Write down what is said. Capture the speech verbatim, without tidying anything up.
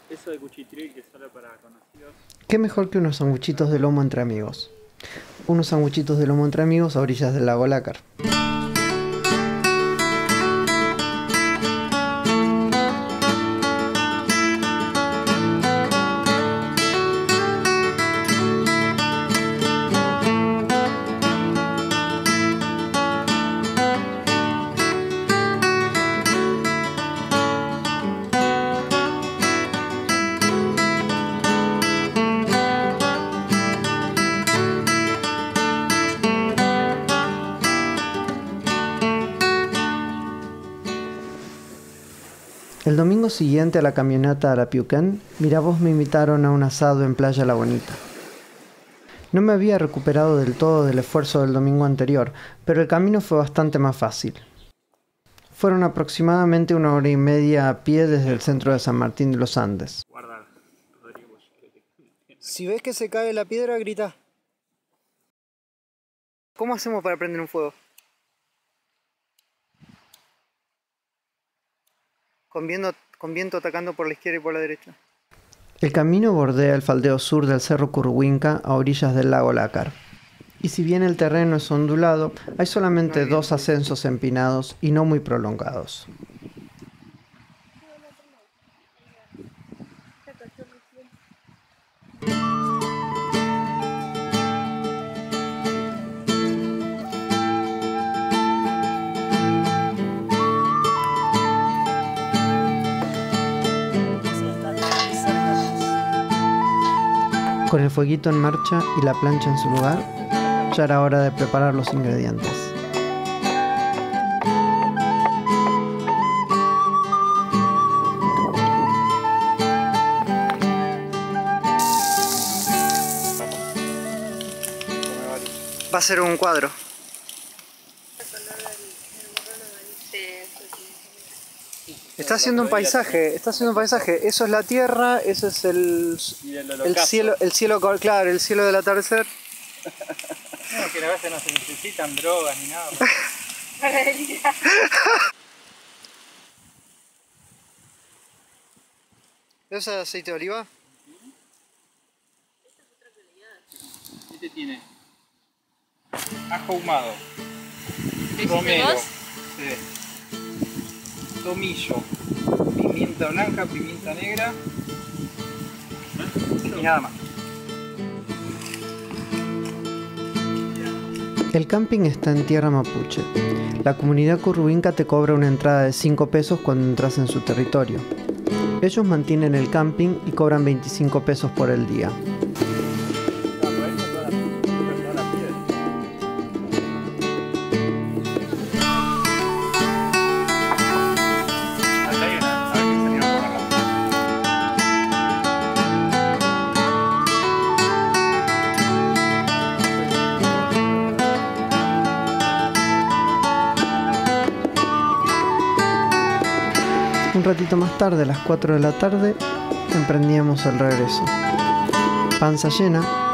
Eso de cuchitril que solo para conocidos. ¿Qué mejor que unos sanguchitos de lomo entre amigos? Unos sanguchitos de lomo entre amigos a orillas del lago Lácar. El domingo siguiente a la caminata a la Piuquén, Miravoz me invitaron a un asado en Playa La Bonita. No me había recuperado del todo del esfuerzo del domingo anterior, pero el camino fue bastante más fácil. Fueron aproximadamente una hora y media a pie desde el centro de San Martín de los Andes. Guarda, Rodrigo. Si ves que se cae la piedra, grita. ¿Cómo hacemos para prender un fuego? Con viento, con viento atacando por la izquierda y por la derecha. El camino bordea el faldeo sur del Cerro Curruhuinca a orillas del lago Lácar. Y si bien el terreno es ondulado, hay solamente no dos ascensos empinados y no muy prolongados. Con el fueguito en marcha y la plancha en su lugar, ya era hora de preparar los ingredientes. Va a ser un cuadro. Está haciendo un paisaje, está haciendo un paisaje. Eso es la tierra, eso es el, el cielo, el cielo, claro, el cielo del atardecer. No, que a veces no se necesitan drogas ni nada. ¿Eso es aceite de oliva? Este tiene ajo ahumado, romero, sí, tomillo, pimienta blanca, pimienta negra y nada más. El camping está en tierra mapuche. La comunidad curruhuinca te cobra una entrada de cinco pesos cuando entras en su territorio. Ellos mantienen el camping y cobran veinticinco pesos por el día. Un ratito más tarde, a las cuatro de la tarde, emprendíamos el regreso. Panza llena,